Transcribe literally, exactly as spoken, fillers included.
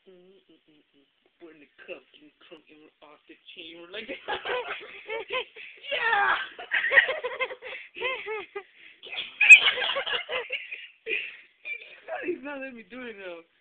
Mm, mm, mm, mm. We're in the cup, getting crunk, and off the chain. We're like, yeah! He's not letting me do it now.